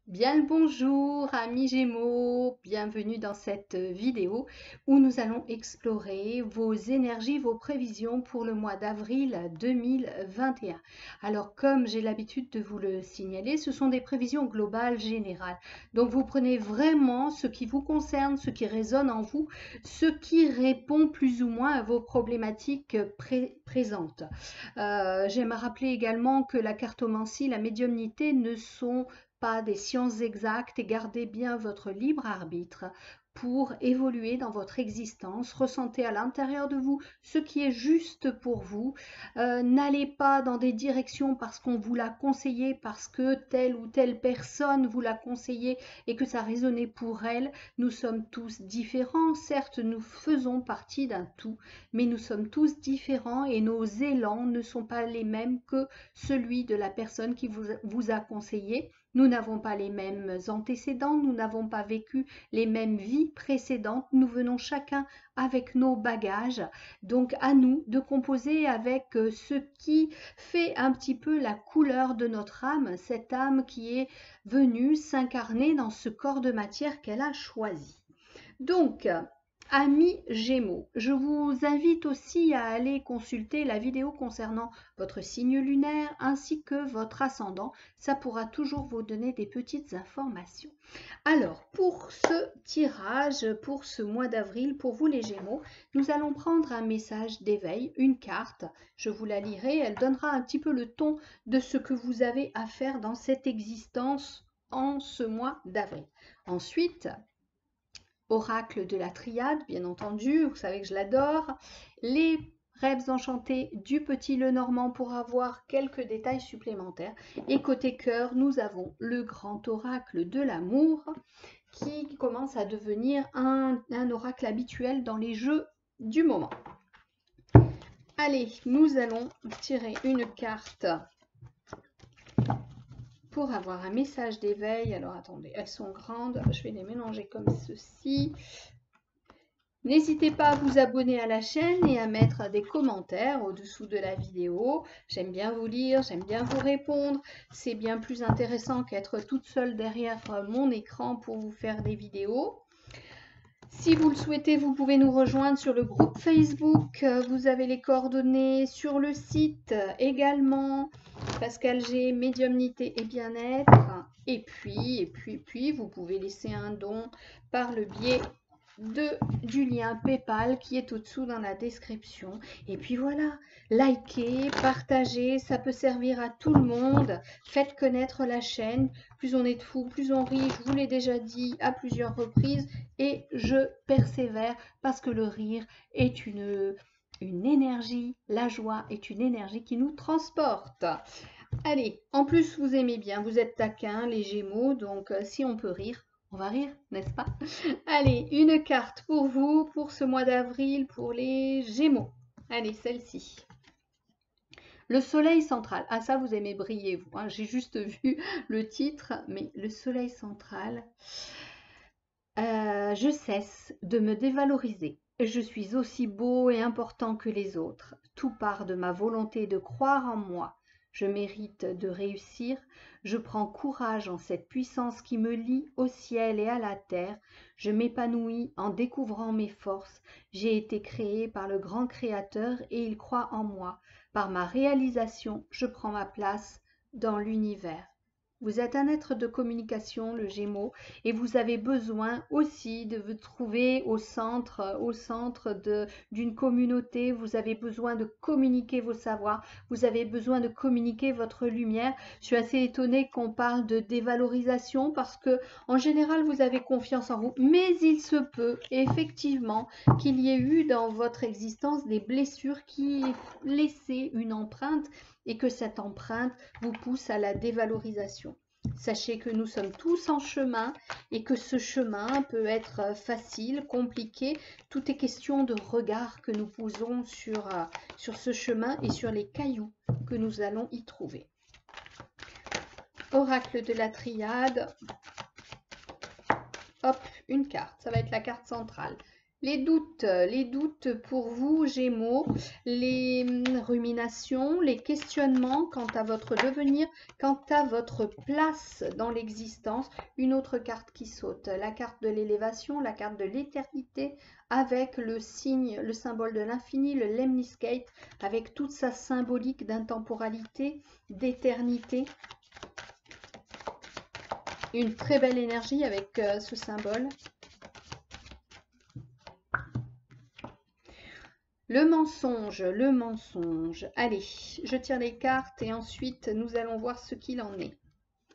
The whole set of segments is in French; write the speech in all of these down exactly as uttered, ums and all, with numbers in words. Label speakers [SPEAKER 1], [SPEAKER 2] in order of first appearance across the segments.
[SPEAKER 1] Bien le bonjour amis Gémeaux, bienvenue dans cette vidéo où nous allons explorer vos énergies, vos prévisions pour le mois d'avril deux mille vingt et un. Alors comme j'ai l'habitude de vous le signaler, ce sont des prévisions globales générales. Donc vous prenez vraiment ce qui vous concerne, ce qui résonne en vous, ce qui répond plus ou moins à vos problématiques pré présentes. Euh, J'aime rappeler également que la cartomancie, la médiumnité ne sont pas des sciences exactes et gardez bien votre libre arbitre pour évoluer dans votre existence. Ressentez à l'intérieur de vous ce qui est juste pour vous. Euh, N'allez pas dans des directions parce qu'on vous l'a conseillé, parce que telle ou telle personne vous l'a conseillé et que ça résonnait pour elle. Nous sommes tous différents. Certes, nous faisons partie d'un tout, mais nous sommes tous différents et nos élans ne sont pas les mêmes que celui de la personne qui vous, vous a conseillé. Nous n'avons pas les mêmes antécédents, nous n'avons pas vécu les mêmes vies précédentes, nous venons chacun avec nos bagages, donc à nous de composer avec ce qui fait un petit peu la couleur de notre âme, cette âme qui est venue s'incarner dans ce corps de matière qu'elle a choisi. Donc, amis Gémeaux, je vous invite aussi à aller consulter la vidéo concernant votre signe lunaire ainsi que votre ascendant. Ça pourra toujours vous donner des petites informations. Alors, pour ce tirage, pour ce mois d'avril, pour vous les Gémeaux, nous allons prendre un message d'éveil, une carte. Je vous la lirai, elle donnera un petit peu le ton de ce que vous avez à faire dans cette existence en ce mois d'avril. Ensuite, oracle de la triade, bien entendu, vous savez que je l'adore. Les rêves enchantés du petit Lenormand pour avoir quelques détails supplémentaires. Et côté cœur, nous avons le grand oracle de l'amour qui commence à devenir un, un oracle habituel dans les jeux du moment. Allez, nous allons tirer une carte pour avoir un message d'éveil. Alors attendez, elles sont grandes, je vais les mélanger comme ceci. N'hésitez pas à vous abonner à la chaîne et à mettre des commentaires au-dessous de la vidéo. J'aime bien vous lire, j'aime bien vous répondre. C'est bien plus intéressant qu'être toute seule derrière mon écran pour vous faire des vidéos. Si vous le souhaitez, vous pouvez nous rejoindre sur le groupe Facebook. Vous avez les coordonnées sur le site également. Pascal G, médiumnité et bien-être. Et puis, et puis, puis, vous pouvez laisser un don par le biais de, du lien PayPal qui est au-dessous dans la description. Et puis voilà, likez, partagez, ça peut servir à tout le monde. Faites connaître la chaîne. Plus on est de fous, plus on rit. Je vous l'ai déjà dit à plusieurs reprises et je persévère parce que le rire est une, une énergie, la joie est une énergie qui nous transporte. Allez, en plus vous aimez bien, vous êtes taquins, les Gémeaux, donc si on peut rire, on va rire, n'est-ce pas? Allez, une carte pour vous, pour ce mois d'avril, pour les Gémeaux. Allez, celle-ci. Le soleil central. Ah, ça, vous aimez briller, vous. Hein. J'ai juste vu le titre, mais le soleil central. Euh, je cesse de me dévaloriser. Je suis aussi beau et important que les autres. Tout part de ma volonté de croire en moi. Je mérite de réussir. Je prends courage en cette puissance qui me lie au ciel et à la terre. Je m'épanouis en découvrant mes forces. J'ai été créé par le grand Créateur et il croit en moi. Par ma réalisation, je prends ma place dans l'univers. Vous êtes un être de communication, le Gémeaux, et vous avez besoin aussi de vous trouver au centre, au centre de, d'une communauté. Vous avez besoin de communiquer vos savoirs, vous avez besoin de communiquer votre lumière. Je suis assez étonnée qu'on parle de dévalorisation parce que, en général, vous avez confiance en vous, mais il se peut effectivement qu'il y ait eu dans votre existence des blessures qui aient laissé une empreinte et que cette empreinte vous pousse à la dévalorisation. Sachez que nous sommes tous en chemin et que ce chemin peut être facile, compliqué. Tout est question de regard que nous posons sur, sur ce chemin et sur les cailloux que nous allons y trouver. Oracle de la triade. Hop, une carte. Ça va être la carte centrale. Les doutes, les doutes pour vous, Gémeaux, les ruminations, les questionnements quant à votre devenir, quant à votre place dans l'existence. Une autre carte qui saute, la carte de l'élévation, la carte de l'éternité, avec le signe, le symbole de l'infini, le lemniscate, avec toute sa symbolique d'intemporalité, d'éternité. Une très belle énergie avec euh, ce symbole. Le mensonge, le mensonge. Allez, je tire les cartes et ensuite nous allons voir ce qu'il en est.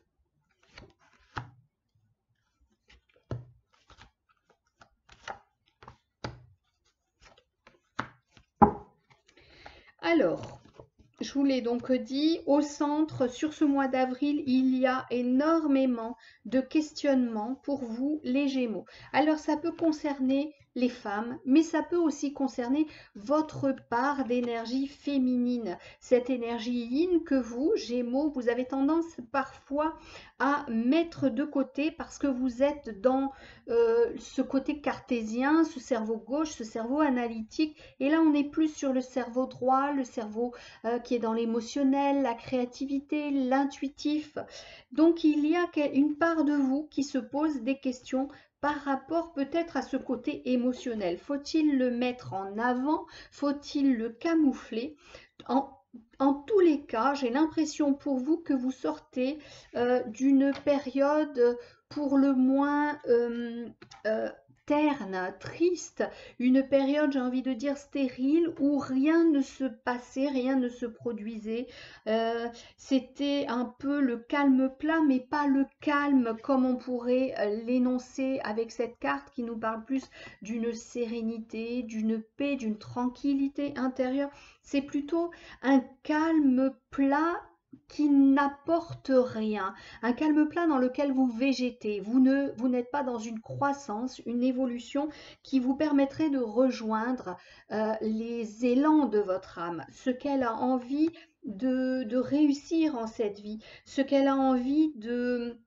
[SPEAKER 1] Alors, je vous l'ai donc dit, au centre, sur ce mois d'avril, il y a énormément de questionnements pour vous, les Gémeaux. Alors, ça peut concerner les femmes, mais ça peut aussi concerner votre part d'énergie féminine. Cette énergie yin que vous, Gémeaux, vous avez tendance parfois à mettre de côté parce que vous êtes dans euh, ce côté cartésien, ce cerveau gauche, ce cerveau analytique. Et là, on est plus sur le cerveau droit, le cerveau euh, qui est dans l'émotionnel, la créativité, l'intuitif. Donc, il y a une part de vous qui se pose des questions par rapport peut-être à ce côté émotionnel. Faut-il le mettre en avant? Faut-il le camoufler? En, en tous les cas, j'ai l'impression pour vous que vous sortez euh, d'une période pour le moins euh, euh, terne, triste, une période, j'ai envie de dire, stérile, où rien ne se passait, rien ne se produisait. Euh, C'était un peu le calme plat, mais pas le calme comme on pourrait l'énoncer avec cette carte qui nous parle plus d'une sérénité, d'une paix, d'une tranquillité intérieure. C'est plutôt un calme plat qui n'apporte rien, un calme plat dans lequel vous végétez, vous ne vous n'êtes pas dans une croissance, une évolution qui vous permettrait de rejoindre euh, les élans de votre âme, ce qu'elle a envie de, de réussir en cette vie, ce qu'elle a envie de,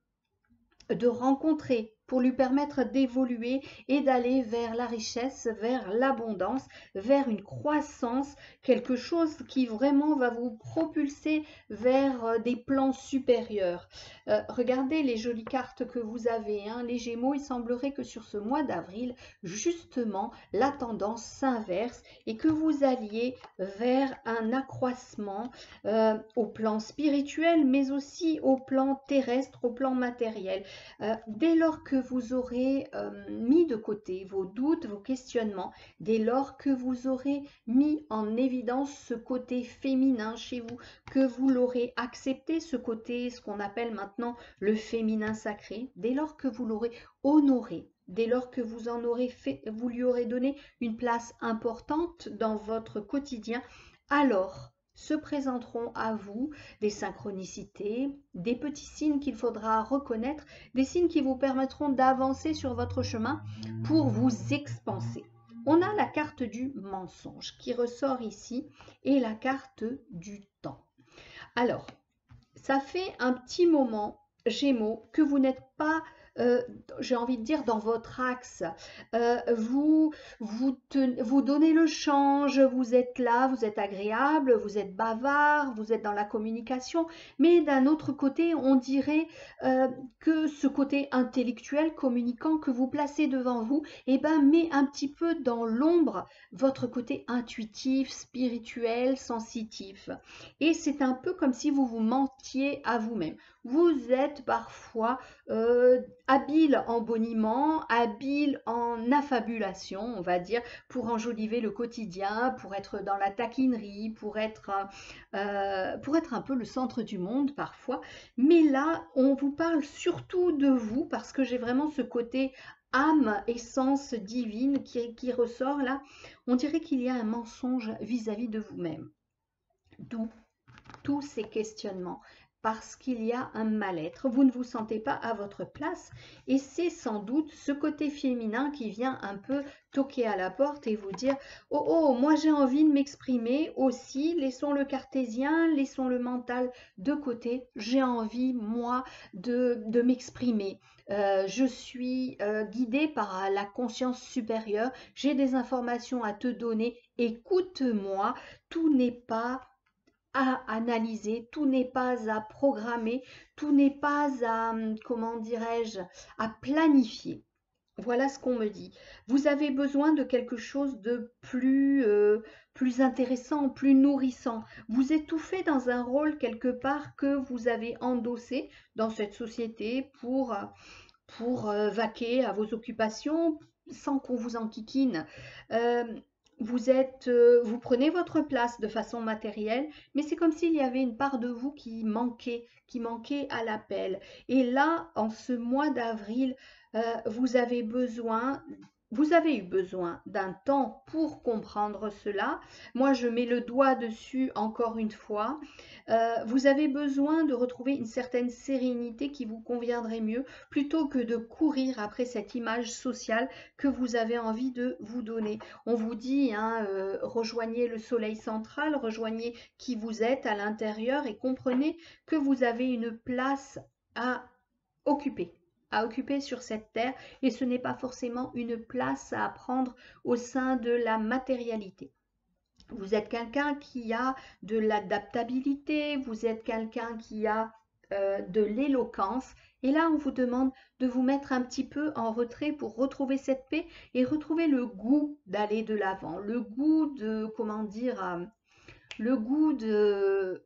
[SPEAKER 1] de rencontrer pour lui permettre d'évoluer et d'aller vers la richesse, vers l'abondance, vers une croissance, quelque chose qui vraiment va vous propulser vers des plans supérieurs. Euh, regardez les jolies cartes que vous avez, hein, les Gémeaux. Il semblerait que sur ce mois d'avril, justement, la tendance s'inverse et que vous alliez vers un accroissement euh, au plan spirituel, mais aussi au plan terrestre, au plan matériel. Euh, dès lors que vous aurez euh, mis de côté vos doutes, vos questionnements, dès lors que vous aurez mis en évidence ce côté féminin chez vous, que vous l'aurez accepté, ce côté, ce qu'on appelle maintenant le féminin sacré, dès lors que vous l'aurez honoré, dès lors que vous en aurez fait, vous lui aurez donné une place importante dans votre quotidien, alors se présenteront à vous des synchronicités, des petits signes qu'il faudra reconnaître, des signes qui vous permettront d'avancer sur votre chemin pour vous expanser. On a la carte du mensonge qui ressort ici et la carte du temps. Alors, ça fait un petit moment, Gémeaux, que vous n'êtes pas, euh, j'ai envie de dire, dans votre axe. Euh, vous, vous, ten, vous donnez le change, vous êtes là, vous êtes agréable, vous êtes bavard, vous êtes dans la communication, mais d'un autre côté, on dirait euh, que ce côté intellectuel, communicant que vous placez devant vous, eh ben, met un petit peu dans l'ombre votre côté intuitif, spirituel, sensitif. Et c'est un peu comme si vous vous mentiez à vous-même. Vous êtes parfois euh, habile en boniment, habile en affabulation, on va dire, pour enjoliver le quotidien, pour être dans la taquinerie, pour être, euh, pour être un peu le centre du monde parfois. Mais là, on vous parle surtout de vous parce que j'ai vraiment ce côté âme, essence divine qui, qui ressort là. On dirait qu'il y a un mensonge vis-à-vis de vous-même. D'où tous ces questionnements. parce qu'il y a un mal-être, vous ne vous sentez pas à votre place et c'est sans doute ce côté féminin qui vient un peu toquer à la porte et vous dire « Oh, oh, moi j'ai envie de m'exprimer aussi, laissons le cartésien, laissons le mental de côté, j'ai envie moi de, de m'exprimer. Euh, je suis euh, guidée par la conscience supérieure, j'ai des informations à te donner, écoute-moi, tout n'est pas à analyser, tout n'est pas à programmer, tout n'est pas à, comment dirais-je, à planifier. Voilà ce qu'on me dit. Vous avez besoin de quelque chose de plus, euh, plus intéressant, plus nourrissant. Vous étouffez dans un rôle quelque part que vous avez endossé dans cette société pour, pour euh, vaquer à vos occupations sans qu'on vous enquiquine. Euh, vous êtes, euh, vous prenez votre place de façon matérielle, mais c'est comme s'il y avait une part de vous qui manquait, qui manquait à l'appel. Et là, en ce mois d'avril, euh, vous avez besoin, vous avez eu besoin d'un temps pour comprendre cela. Moi, je mets le doigt dessus encore une fois. Euh, vous avez besoin de retrouver une certaine sérénité qui vous conviendrait mieux, plutôt que de courir après cette image sociale que vous avez envie de vous donner. On vous dit, hein, euh, rejoignez le soleil central, rejoignez qui vous êtes à l'intérieur et comprenez que vous avez une place à occuper à occuper sur cette terre et ce n'est pas forcément une place à prendre au sein de la matérialité. Vous êtes quelqu'un qui a de l'adaptabilité, vous êtes quelqu'un qui a euh, de l'éloquence et là on vous demande de vous mettre un petit peu en retrait pour retrouver cette paix et retrouver le goût d'aller de l'avant, le goût de, comment dire, euh, le goût de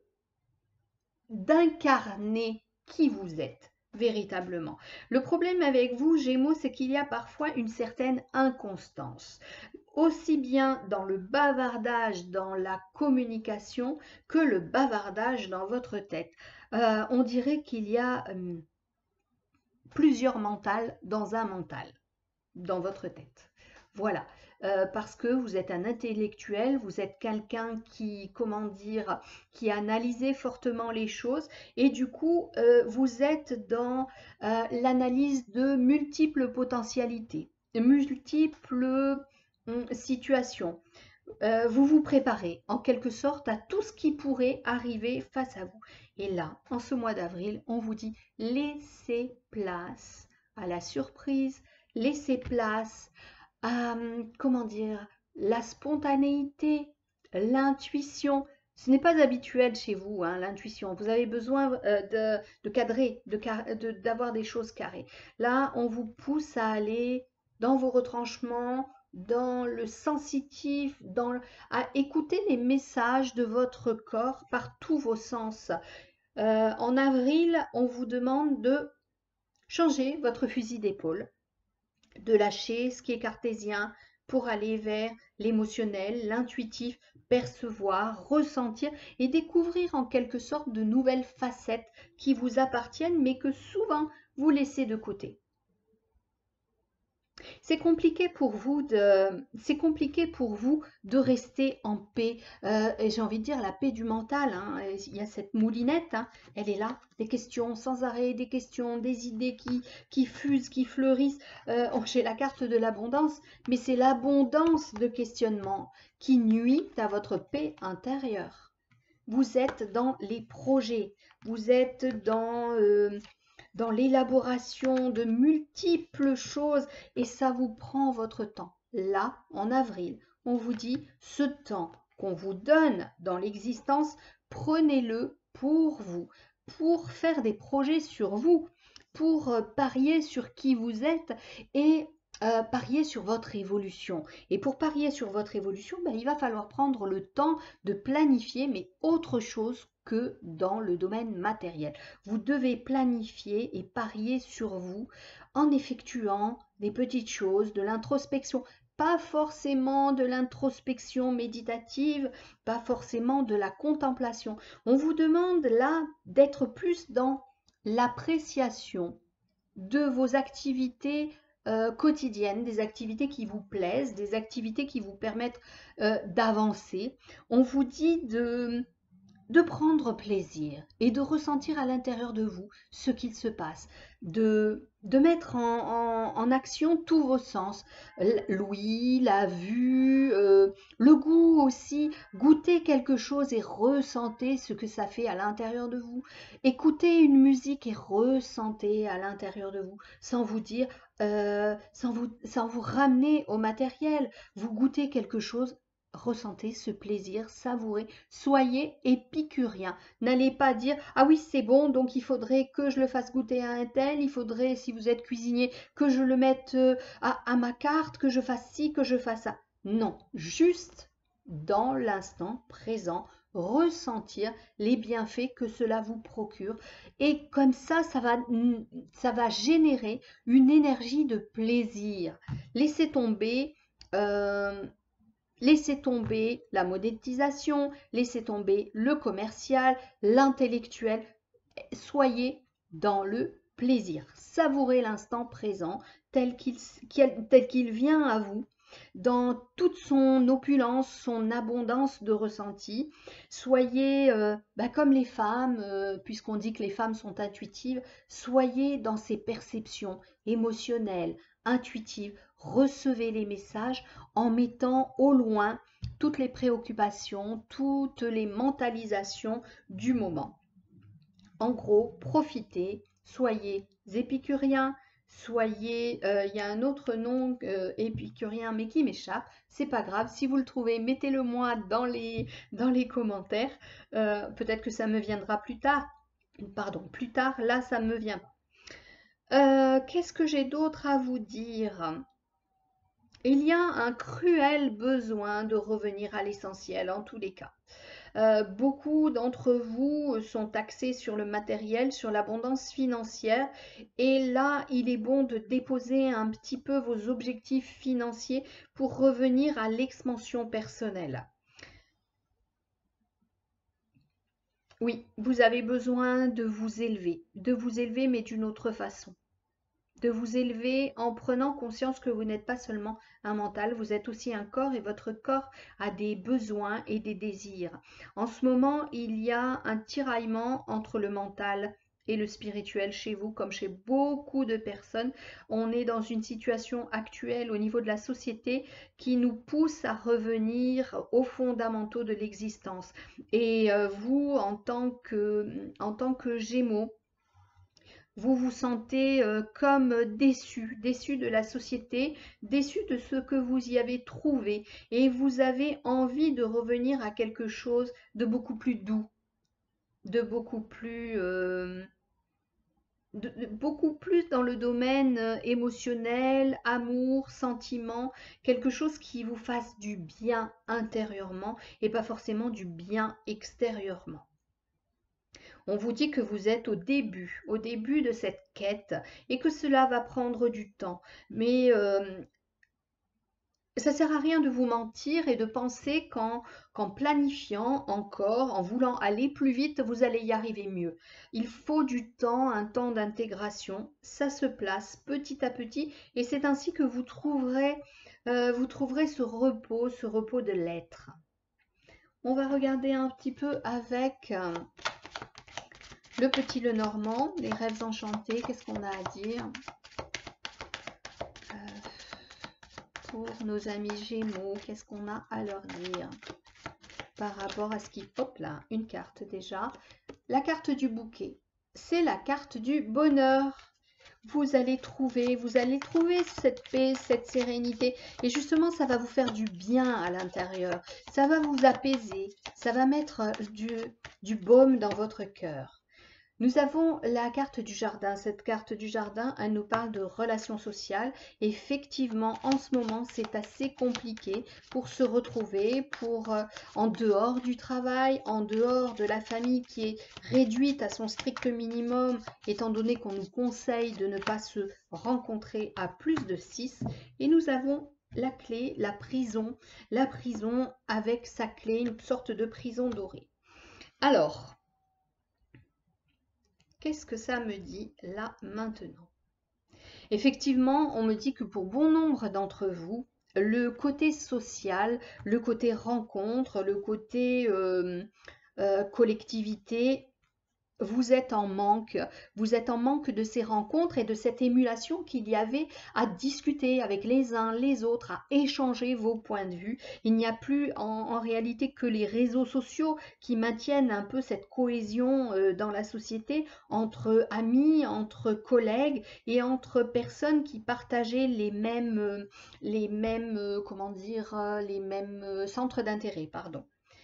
[SPEAKER 1] d'incarner qui vous êtes véritablement. Le problème avec vous, Gémeaux, c'est qu'il y a parfois une certaine inconstance, aussi bien dans le bavardage, dans la communication, que le bavardage dans votre tête. Euh, on dirait qu'il y a euh, plusieurs mentales dans un mental, dans votre tête. Voilà. Euh, parce que vous êtes un intellectuel, vous êtes quelqu'un qui, comment dire, qui a analysé fortement les choses et du coup, euh, vous êtes dans euh, l'analyse de multiples potentialités, de multiples hum, situations. Euh, vous vous préparez en quelque sorte à tout ce qui pourrait arriver face à vous. Et là, en ce mois d'avril, on vous dit laissez place à la surprise, laissez place à, comment dire, la spontanéité, l'intuition. Ce n'est pas habituel chez vous, hein, l'intuition. Vous avez besoin euh, de, de cadrer, de, de, d'avoir des choses carrées. Là, on vous pousse à aller dans vos retranchements, dans le sensitif, dans, à écouter les messages de votre corps par tous vos sens. Euh, en avril, on vous demande de changer votre fusil d'épaule, de lâcher ce qui est cartésien pour aller vers l'émotionnel, l'intuitif, percevoir, ressentir et découvrir en quelque sorte de nouvelles facettes qui vous appartiennent mais que souvent vous laissez de côté. C'est compliqué pour vous de, c'est compliqué pour vous de rester en paix. Euh, et j'ai envie de dire la paix du mental. Hein. Il y a cette moulinette, hein, elle est là. Des questions sans arrêt, des questions, des idées qui, qui fusent, qui fleurissent. Euh, oh, j'ai la carte de l'abondance, mais c'est l'abondance de questionnement qui nuit à votre paix intérieure. Vous êtes dans les projets, vous êtes dans... Euh, dans l'élaboration de multiples choses et ça vous prend votre temps. Là, en avril, on vous dit ce temps qu'on vous donne dans l'existence, prenez-le pour vous, pour faire des projets sur vous, pour parier sur qui vous êtes et euh, parier sur votre évolution. Et pour parier sur votre évolution, ben, il va falloir prendre le temps de planifier, mais autre chose que dans le domaine matériel. Vous devez planifier et parier sur vous en effectuant des petites choses, de l'introspection. Pas forcément de l'introspection méditative, pas forcément de la contemplation. On vous demande là d'être plus dans l'appréciation de vos activités euh, quotidiennes, des activités qui vous plaisent, des activités qui vous permettent euh, d'avancer. On vous dit de de prendre plaisir et de ressentir à l'intérieur de vous ce qu'il se passe, de, de mettre en, en- en action tous vos sens, L- l'ouïe, la vue, euh, le goût aussi, goûtez quelque chose et ressentez ce que ça fait à l'intérieur de vous, écoutez une musique et ressentez à l'intérieur de vous, sans vous dire, euh, sans vous, sans vous ramener au matériel, vous goûtez quelque chose. Ressentez ce plaisir, savourez, soyez épicurien. N'allez pas dire ah oui c'est bon donc il faudrait que je le fasse goûter à un tel, il faudrait si vous êtes cuisinier que je le mette euh, à, à ma carte, que je fasse ci, que je fasse ça. Non, juste dans l'instant présent, ressentir les bienfaits que cela vous procure et comme ça ça va ça va générer une énergie de plaisir. Laissez tomber euh, Laissez tomber la monétisation, laissez tomber le commercial, l'intellectuel. Soyez dans le plaisir. Savourez l'instant présent tel qu'il tel qu'il vient à vous, dans toute son opulence, son abondance de ressenti. Soyez euh, bah, comme les femmes, euh, puisqu'on dit que les femmes sont intuitives, soyez dans ces perceptions émotionnelles, intuitives. Recevez les messages en mettant au loin toutes les préoccupations, toutes les mentalisations du moment. En gros, profitez, soyez épicuriens, soyez, euh, il y a un autre nom euh, épicurien mais qui m'échappe, c'est pas grave, si vous le trouvez, mettez-le moi dans les, dans les commentaires, Euh, peut-être que ça me viendra plus tard, pardon, plus tard, là ça me vient pas. Euh, Qu'est-ce que j'ai d'autre à vous dire? Il y a un cruel besoin de revenir à l'essentiel en tous les cas. Euh, beaucoup d'entre vous sont axés sur le matériel, sur l'abondance financière. Et là, il est bon de déposer un petit peu vos objectifs financiers pour revenir à l'expansion personnelle. Oui, vous avez besoin de vous élever, de vous élever mais d'une autre façon. De vous élever en prenant conscience que vous n'êtes pas seulement un mental, vous êtes aussi un corps et votre corps a des besoins et des désirs. En ce moment, il y a un tiraillement entre le mental et le spirituel chez vous, comme chez beaucoup de personnes. On est dans une situation actuelle au niveau de la société qui nous pousse à revenir aux fondamentaux de l'existence. Et euh, vous, en tant que, en tant que Gémeaux, vous vous sentez euh, comme déçu, déçu de la société, déçu de ce que vous y avez trouvé et vous avez envie de revenir à quelque chose de beaucoup plus doux, de beaucoup plus, euh, de- de- beaucoup plus dans le domaine euh, émotionnel, amour, sentiment, quelque chose qui vous fasse du bien intérieurement et pas forcément du bien extérieurement. On vous dit que vous êtes au début, au début de cette quête et que cela va prendre du temps. Mais euh, ça sert à rien de vous mentir et de penser qu'en qu'en planifiant encore, en voulant aller plus vite, vous allez y arriver mieux. Il faut du temps, un temps d'intégration. Ça se place petit à petit et c'est ainsi que vous trouverez, euh, vous trouverez ce repos, ce repos de l'être. On va regarder un petit peu avec... euh, Le petit Lenormand, les rêves enchantés, qu'est-ce qu'on a à dire euh, pour nos amis Gémeaux? Qu'est-ce qu'on a à leur dire par rapport à ce qui... Hop là, une carte déjà. La carte du bouquet, c'est la carte du bonheur. Vous allez trouver, vous allez trouver cette paix, cette sérénité. Et justement, ça va vous faire du bien à l'intérieur. Ça va vous apaiser. Ça va mettre du, du baume dans votre cœur. Nous avons la carte du jardin. Cette carte du jardin, elle nous parle de relations sociales. Effectivement, en ce moment, c'est assez compliqué pour se retrouver, pour euh, en dehors du travail, en dehors de la famille qui est réduite à son strict minimum, étant donné qu'on nous conseille de ne pas se rencontrer à plus de six. Et nous avons la clé, la prison, la prison avec sa clé, une sorte de prison dorée. Alors, qu'est-ce que ça me dit là maintenant? Effectivement, on me dit que pour bon nombre d'entre vous, le côté social, le côté rencontre, le côté euh, euh, collectivité, vous êtes en manque, vous êtes en manque de ces rencontres et de cette émulation qu'il y avait à discuter avec les uns, les autres, à échanger vos points de vue. Il n'y a plus en, en réalité que les réseaux sociaux qui maintiennent un peu cette cohésion euh, dans la société entre amis, entre collègues et entre personnes qui partageaient les mêmes, euh, les mêmes, euh, comment dire, euh, les mêmes euh, centres d'intérêt, pardon.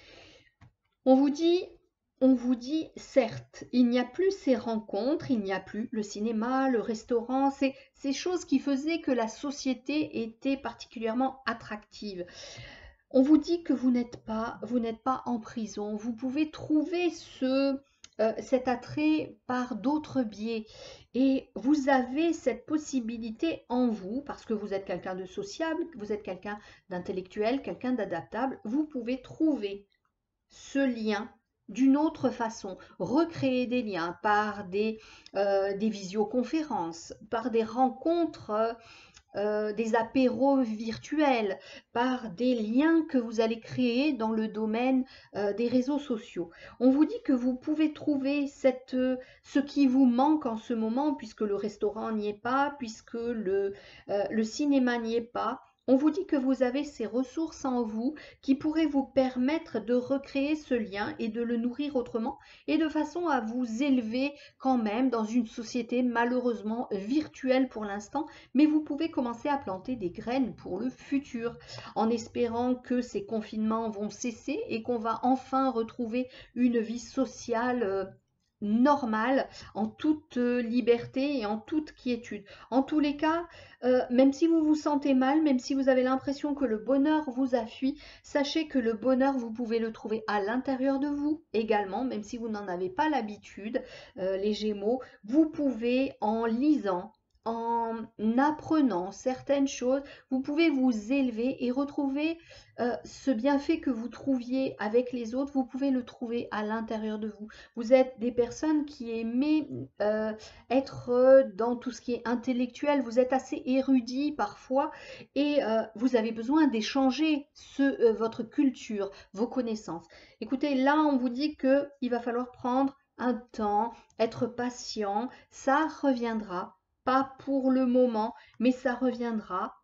[SPEAKER 1] On vous dit, on vous dit, certes, il n'y a plus ces rencontres, il n'y a plus le cinéma, le restaurant, ces, ces choses qui faisaient que la société était particulièrement attractive. On vous dit que vous n'êtes pas, vous n'êtes pas en prison. Vous pouvez trouver ce, euh, cet attrait par d'autres biais. Et vous avez cette possibilité en vous, parce que vous êtes quelqu'un de sociable, vous êtes quelqu'un d'intellectuel, quelqu'un d'adaptable, vous pouvez trouver ce lien d'une autre façon, recréer des liens par des, euh, des visioconférences, par des rencontres, euh, des apéros virtuels, par des liens que vous allez créer dans le domaine euh, des réseaux sociaux. On vous dit que vous pouvez trouver cette, euh, ce qui vous manque en ce moment, puisque le restaurant n'y est pas, puisque le, euh, le cinéma n'y est pas. On vous dit que vous avez ces ressources en vous qui pourraient vous permettre de recréer ce lien et de le nourrir autrement et de façon à vous élever quand même dans une société malheureusement virtuelle pour l'instant, mais vous pouvez commencer à planter des graines pour le futur en espérant que ces confinements vont cesser et qu'on va enfin retrouver une vie sociale euh, normale, en toute euh, liberté et en toute quiétude. En tous les cas, euh, même si vous vous sentez mal, même si vous avez l'impression que le bonheur vous a fui, sachez que le bonheur, vous pouvez le trouver à l'intérieur de vous également, même si vous n'en avez pas l'habitude, euh, les Gémeaux. Vous pouvez, en lisant, en apprenant certaines choses, vous pouvez vous élever et retrouver euh, ce bienfait que vous trouviez avec les autres, vous pouvez le trouver à l'intérieur de vous. Vous êtes des personnes qui aimaient euh, être dans tout ce qui est intellectuel, vous êtes assez érudit parfois et euh, vous avez besoin d'échanger ce, euh, votre culture, vos connaissances. Écoutez, là on vous dit qu'il va falloir prendre un temps, être patient, ça reviendra. Pas pour le moment, mais ça reviendra.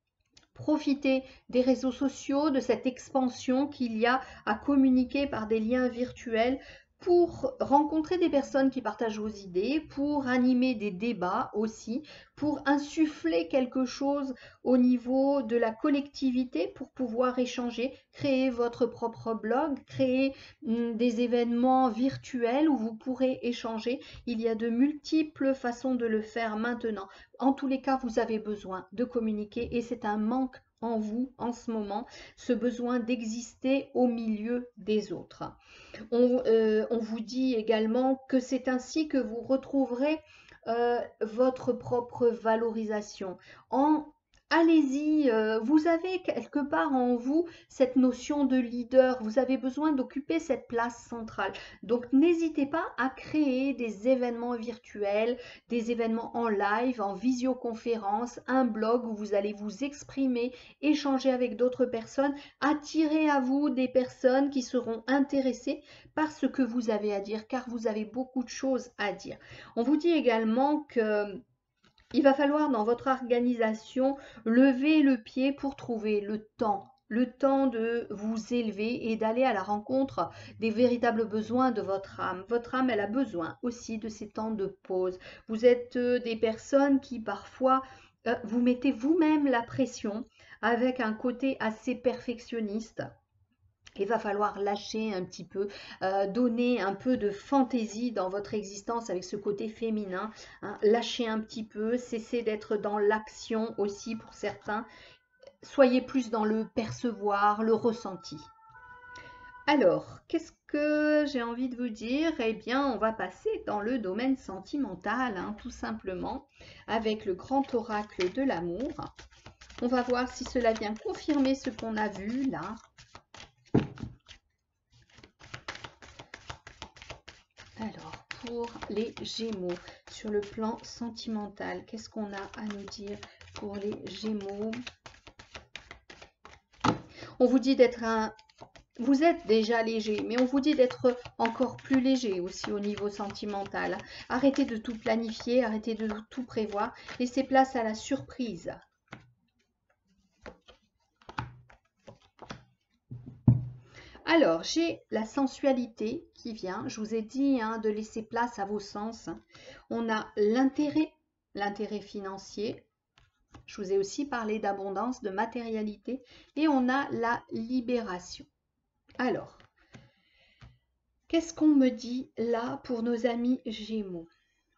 [SPEAKER 1] Profitez des réseaux sociaux, de cette expansion qu'il y a à communiquer par des liens virtuels pour rencontrer des personnes qui partagent vos idées, pour animer des débats aussi, pour insuffler quelque chose au niveau de la collectivité, pour pouvoir échanger, créer votre propre blog, créer mm, des événements virtuels où vous pourrez échanger. Il y a de multiples façons de le faire maintenant. En tous les cas, vous avez besoin de communiquer et c'est un manque en vous en ce moment, ce besoin d'exister au milieu des autres. On, euh, on vous dit également que c'est ainsi que vous retrouverez euh, votre propre valorisation. En Allez-y, euh, vous avez quelque part en vous cette notion de leader, vous avez besoin d'occuper cette place centrale. Donc n'hésitez pas à créer des événements virtuels, des événements en live, en visioconférence, un blog où vous allez vous exprimer, échanger avec d'autres personnes, attirer à vous des personnes qui seront intéressées par ce que vous avez à dire, car vous avez beaucoup de choses à dire. On vous dit également que il va falloir dans votre organisation lever le pied pour trouver le temps, le temps de vous élever et d'aller à la rencontre des véritables besoins de votre âme. Votre âme, elle a besoin aussi de ces temps de pause. Vous êtes euh, des personnes qui parfois euh, vous mettez vous-même la pression avec un côté assez perfectionniste. Il va falloir lâcher un petit peu, euh, donner un peu de fantaisie dans votre existence avec ce côté féminin, hein. Lâchez un petit peu, cessez d'être dans l'action aussi pour certains. Soyez plus dans le percevoir, le ressenti. Alors, qu'est-ce que j'ai envie de vous dire? Eh bien, on va passer dans le domaine sentimental, hein, tout simplement, avec le grand oracle de l'amour. On va voir si cela vient confirmer ce qu'on a vu là. Alors, pour les Gémeaux, sur le plan sentimental, qu'est-ce qu'on a à nous dire pour les Gémeaux? On vous dit d'être un, vous êtes déjà léger, mais on vous dit d'être encore plus léger aussi au niveau sentimental. Arrêtez de tout planifier, arrêtez de tout prévoir, laissez place à la surprise. Alors, j'ai la sensualité qui vient. Je vous ai dit hein, de laisser place à vos sens. On a l'intérêt, l'intérêt financier. Je vous ai aussi parlé d'abondance, de matérialité. Et on a la libération. Alors, qu'est-ce qu'on me dit là pour nos amis Gémeaux?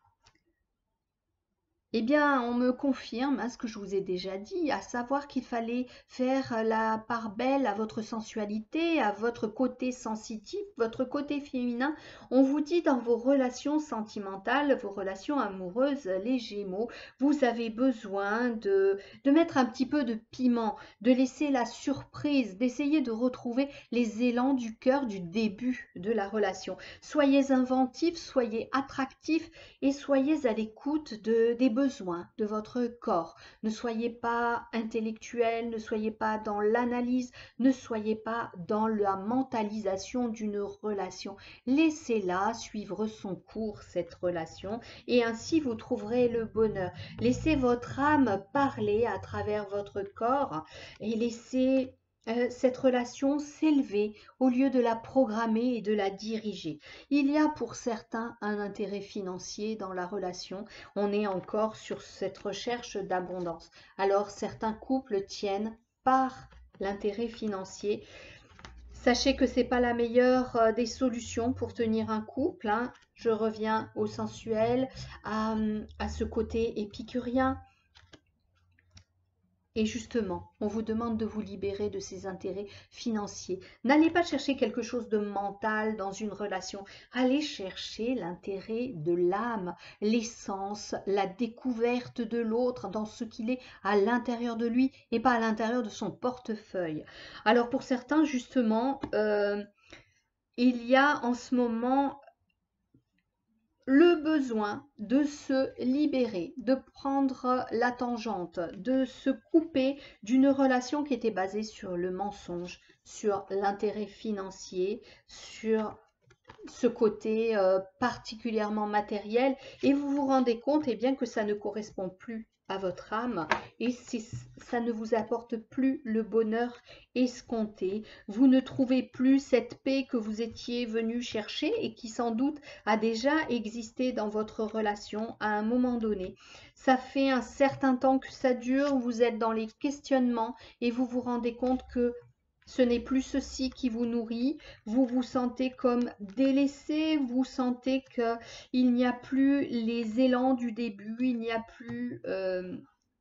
[SPEAKER 1] Eh bien, on me confirme hein, ce que je vous ai déjà dit, à savoir qu'il fallait faire la part belle à votre sensualité, à votre côté sensitif, votre côté féminin. On vous dit dans vos relations sentimentales, vos relations amoureuses, les Gémeaux, vous avez besoin de, de mettre un petit peu de piment, de laisser la surprise, d'essayer de retrouver les élans du cœur du début de la relation. Soyez inventifs, soyez attractifs et soyez à l'écoute de, des besoins de votre corps. Ne soyez pas intellectuel, ne soyez pas dans l'analyse, ne soyez pas dans la mentalisation d'une relation. Laissez-la suivre son cours, cette relation, et ainsi vous trouverez le bonheur. Laissez votre âme parler à travers votre corps et laissez Euh, cette relation s'élever au lieu de la programmer et de la diriger. Il y a pour certains un intérêt financier dans la relation. On est encore sur cette recherche d'abondance. Alors certains couples tiennent par l'intérêt financier. Sachez que ce n'est pas la meilleure euh, des solutions pour tenir un couple. Hein. Je reviens au sensuel, à, à ce côté épicurien. Et justement, on vous demande de vous libérer de ces intérêts financiers. N'allez pas chercher quelque chose de mental dans une relation. Allez chercher l'intérêt de l'âme, l'essence, la découverte de l'autre dans ce qu'il est à l'intérieur de lui et pas à l'intérieur de son portefeuille. Alors pour certains, justement, euh, il y a en ce moment le besoin de se libérer, de prendre la tangente, de se couper d'une relation qui était basée sur le mensonge, sur l'intérêt financier, sur ce côté euh, particulièrement matériel, et vous vous rendez compte eh bien, que ça ne correspond plus à votre âme et ça ne vous apporte plus le bonheur escompté. Vous ne trouvez plus cette paix que vous étiez venu chercher et qui sans doute a déjà existé dans votre relation à un moment donné. Ça fait un certain temps que ça dure, vous êtes dans les questionnements et vous vous rendez compte que ce n'est plus ceci qui vous nourrit, vous vous sentez comme délaissé, vous sentez qu'il n'y a plus les élans du début, il n'y a plus... Euh,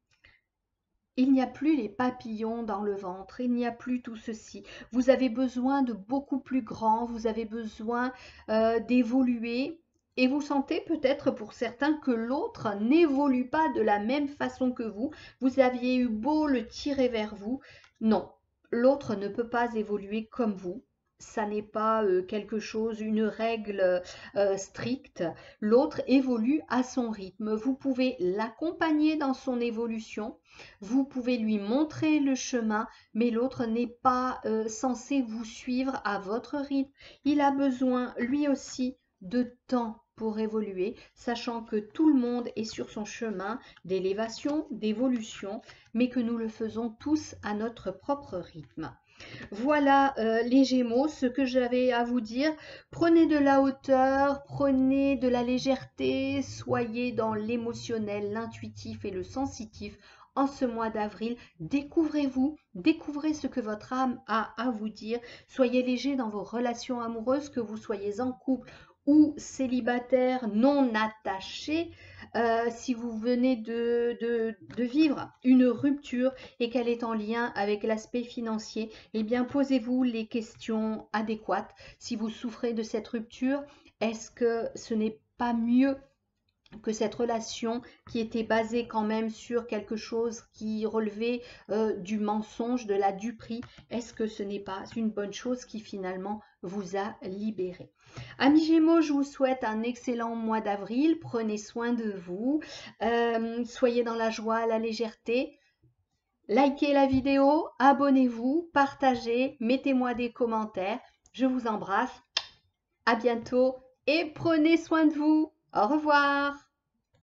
[SPEAKER 1] il n'y a plus les papillons dans le ventre, il n'y a plus tout ceci. Vous avez besoin de beaucoup plus grand, vous avez besoin euh, d'évoluer et vous sentez peut-être pour certains que l'autre n'évolue pas de la même façon que vous. Vous aviez eu beau le tirer vers vous. Non, l'autre ne peut pas évoluer comme vous. Ça n'est pas euh, quelque chose, une règle euh, stricte. L'autre évolue à son rythme. Vous pouvez l'accompagner dans son évolution. Vous pouvez lui montrer le chemin, mais l'autre n'est pas euh, censé vous suivre à votre rythme. Il a besoin, lui aussi, de temps pour évoluer, sachant que tout le monde est sur son chemin d'élévation, d'évolution, mais que nous le faisons tous à notre propre rythme. Voilà euh, les Gémeaux, ce que j'avais à vous dire. Prenez de la hauteur, prenez de la légèreté, soyez dans l'émotionnel, l'intuitif et le sensitif. En ce mois d'avril, découvrez-vous, découvrez ce que votre âme a à vous dire. Soyez léger dans vos relations amoureuses, que vous soyez en couple ou célibataire, non attaché. Euh, si vous venez de, de, de vivre une rupture et qu'elle est en lien avec l'aspect financier, eh bien posez-vous les questions adéquates. Si vous souffrez de cette rupture, est-ce que ce n'est pas mieux que cette relation qui était basée quand même sur quelque chose qui relevait euh, du mensonge, de la duperie, est-ce que ce n'est pas une bonne chose qui finalement vous a libéré? Amis Gémeaux, je vous souhaite un excellent mois d'avril, prenez soin de vous, euh, soyez dans la joie, la légèreté, Likez la vidéo, abonnez-vous, partagez, mettez-moi des commentaires. Je vous embrasse. À bientôt et prenez soin de vous. Au revoir.